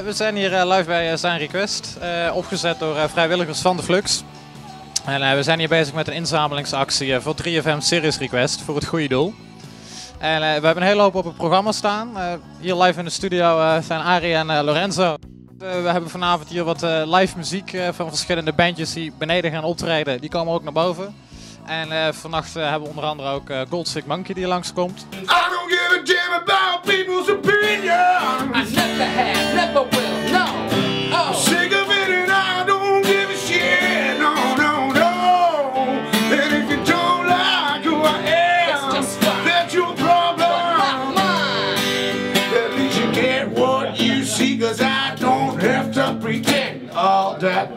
We zijn hier live bij Sign Request, opgezet door vrijwilligers van de Flux. En we zijn hier bezig met een inzamelingsactie voor 3FM Serious Request voor het goede doel. En we hebben een hele hoop op het programma staan. Hier live in de studio zijn Arie en Lorenzo. We hebben vanavond hier wat live muziek van verschillende bandjes die beneden gaan optreden. Die komen ook naar boven. En vannacht hebben we onder andere ook Goldstick Monkey die langskomt. I don't give a damn about people's opinion. I never have, never will, no. Oh. Sick of it and I don't give a shit. No, no, no. And if you don't like who I am, that's your problem. Not mine. At least you get what you see, 'cause I don't have to pretend all the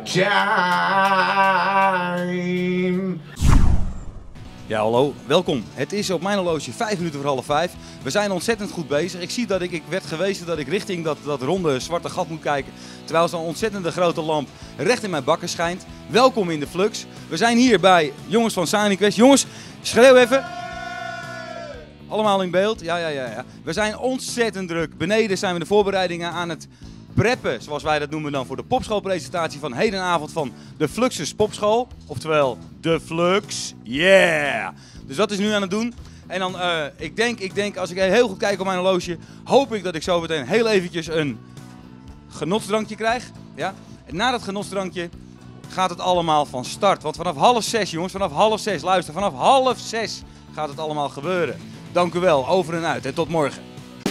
time. Ja, hallo, welkom. Het is op mijn horloge 5:05. We zijn ontzettend goed bezig. Ik zie dat ik werd gewezen dat ik richting dat ronde zwarte gat moet kijken. Terwijl zo'n ontzettende grote lamp recht in mijn bakken schijnt. Welkom in de Flux. We zijn hier bij jongens van Sign Request. Jongens, schreeuw even. Allemaal in beeld. Ja. We zijn ontzettend druk. Beneden zijn we de voorbereidingen aan het preppen, zoals wij dat noemen dan, voor de popschoolpresentatie van hedenavond van de Fluxus Popschool. Oftewel, de Flux. Yeah! Dus dat is nu aan het doen. En dan, ik denk, als ik heel goed kijk op mijn horloge, hoop ik dat ik zo meteen heel eventjes een genotsdrankje krijg. Ja? En na dat genotsdrankje gaat het allemaal van start. Want vanaf 5:30, jongens, vanaf 5:30, luister, vanaf 5:30 gaat het allemaal gebeuren. Dank u wel, over en uit en tot morgen.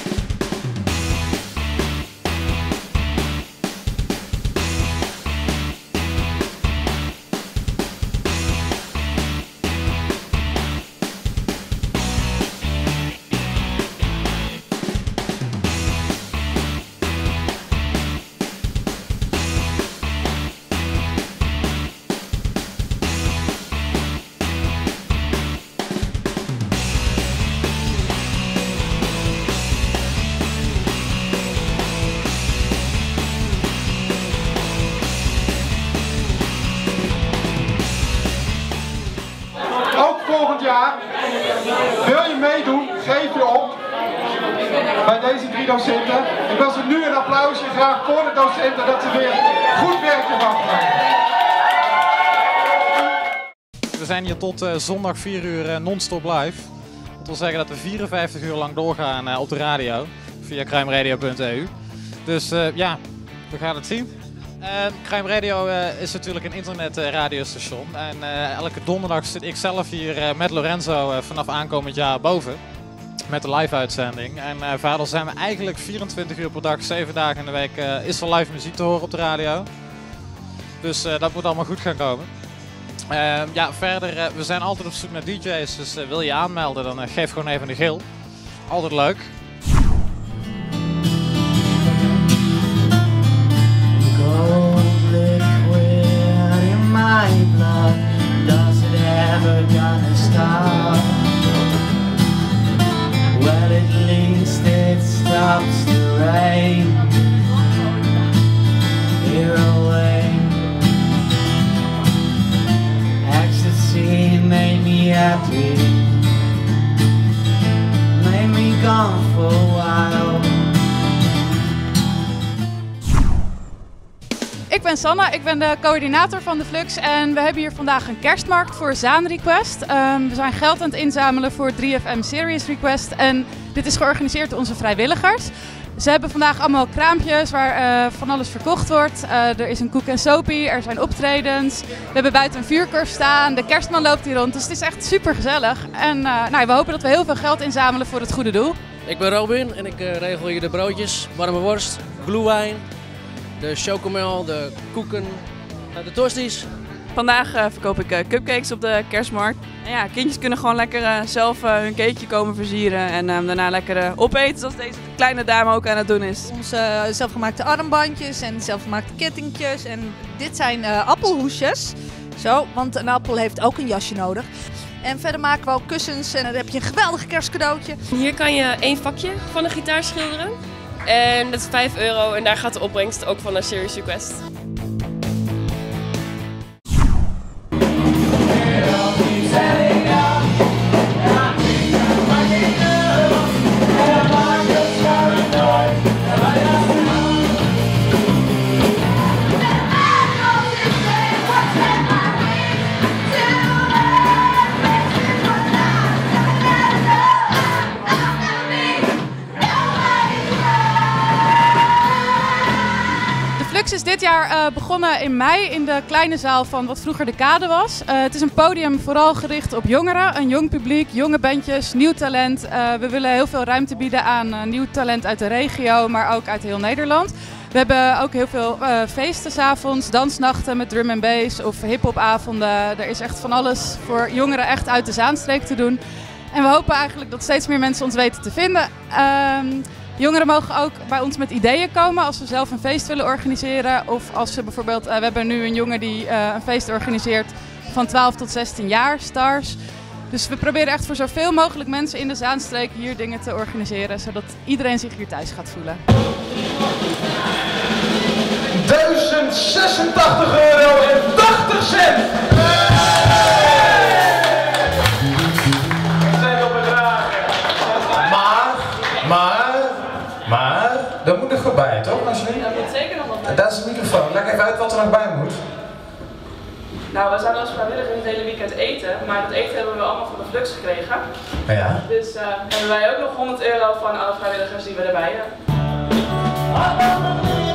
Volgend jaar, wil je meedoen, geef je op bij deze 3 docenten. Ik wil ze nu een applausje graag voor de docenten dat ze weer goed werk ervan krijgen. We zijn hier tot zondag 4 uur non-stop live. Dat wil zeggen dat we 54 uur lang doorgaan op de radio via crimeradio.eu. Dus ja, we gaan het zien. Crime Radio is natuurlijk een internetradiostation en elke donderdag zit ik zelf hier met Lorenzo vanaf aankomend jaar boven met de live uitzending. En verder zijn we eigenlijk 24 uur per dag, 7 dagen in de week is er live muziek te horen op de radio. Dus dat moet allemaal goed gaan komen. Ja, verder, we zijn altijd op zoek naar DJ's, dus wil je aanmelden dan geef gewoon even een gil. Altijd leuk. My blood, does it ever gonna stop? Well, at least it stops the rain. Here away, ecstasy made me happy, made me gone for a while. Ik ben Sanne, ik ben de coördinator van de Flux en we hebben hier vandaag een kerstmarkt voor Sign Request. We zijn geld aan het inzamelen voor 3FM Serious Request en dit is georganiseerd door onze vrijwilligers. Ze hebben vandaag allemaal kraampjes waar van alles verkocht wordt. Er is een koek en sopie, er zijn optredens. We hebben buiten een vuurkorf staan, de kerstman loopt hier rond, dus het is echt super gezellig. En we hopen dat we heel veel geld inzamelen voor het goede doel. Ik ben Robin en ik regel hier de broodjes, warme worst, glühwein, de chocomel, de koeken, de toasties. Vandaag verkoop ik cupcakes op de kerstmarkt. En ja, kindjes kunnen gewoon lekker zelf hun cakeje komen versieren en daarna lekker opeten, zoals deze kleine dame ook aan het doen is. Onze zelfgemaakte armbandjes en zelfgemaakte kettingjes en dit zijn appelhoesjes. Zo, want een appel heeft ook een jasje nodig. En verder maken we ook kussens en dan heb je een geweldig kerstcadeautje. Hier kan je 1 vakje van een gitaar schilderen. En dat is €5 en daar gaat de opbrengst ook van naar Serious Request. jaar begonnen in mei in de kleine zaal van wat vroeger de Kade was. Het is een podium vooral gericht op jongeren, een jong publiek, jonge bandjes, nieuw talent. We willen heel veel ruimte bieden aan nieuw talent uit de regio, maar ook uit heel Nederland. We hebben ook heel veel feesten 's avonds, dansnachten met drum en bass of hiphopavonden. Er is echt van alles voor jongeren echt uit de Zaanstreek te doen. En we hopen eigenlijk dat steeds meer mensen ons weten te vinden. Jongeren mogen ook bij ons met ideeën komen als ze zelf een feest willen organiseren. Of als ze bijvoorbeeld, we hebben nu een jongen die een feest organiseert van 12 tot 16 jaar, Stars. Dus we proberen echt voor zoveel mogelijk mensen in de Zaanstreek hier dingen te organiseren, zodat iedereen zich hier thuis gaat voelen. €1086,80. Maar, dat moet nog goed bij, toch? Alsjeblieft? Daar moet zeker nog wat bij. Dat is de microfoon. Leg even uit wat er nog bij moet. Nou, we zouden als vrijwilliger het hele weekend eten, maar dat eten hebben we allemaal van de Flux gekregen. Ja. Dus hebben wij ook nog €100 van alle vrijwilligers die we erbij hebben.